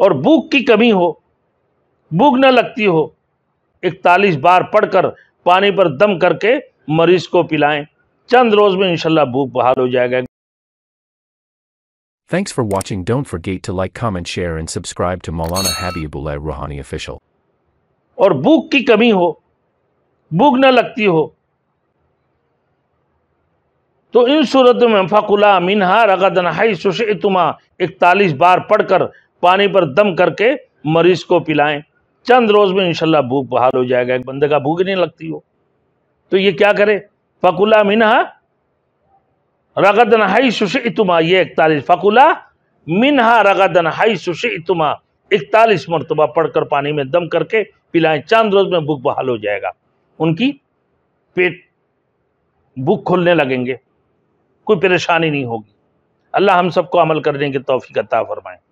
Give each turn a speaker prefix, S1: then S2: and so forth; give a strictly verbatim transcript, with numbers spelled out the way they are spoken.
S1: اور بھوک کی کمی ہو، بھوک نہ لگتی ہو، اکتالیس بار پڑھ کر پانی پر دم کر کے مریض کو پلائیں، چند روز میں انشاءاللہ بھوک بحال ہو جائے گا۔
S2: Thanks for watching. Don't forget to like, comment, share and subscribe to Maulana Habibullah Rohani official.
S1: اور بھوک کی کمی ہو، بھوک نہ لگتی ہو تو ان صورتوں میں فَقُلَا مِنْهَا رَغَدًا حَيْثُ شِئْتُمَا اکتالیس بار پڑھ کر پانی پر دم کر کے مریض کو پلائیں، چند روز میں انشاءاللہ بھوک بحال ہو جائے گا۔ ایک بندے کا بھوک نہیں لگتی ہو تو یہ کیا کرے؟ فَقُلَا مِنْهَا رَغَدًا حَيْثُ شِئْتُمَا، یہ اکتالیس، فَقُلَا مِنْهَا رَغَدًا حَيْثُ شِئْتُمَا اکتالیس مرتبہ پڑھ کر پانی میں دم کر کے پلائیں، چند روز میں بھوک بحال ہو جائے گا، ان کی پیٹ بھوک کھلنے لگیں گے، کوئی پریشانی نہیں ہوگی۔ اللہ ہم سب کو عمل کرنے کی توفیق عطا فرمائے۔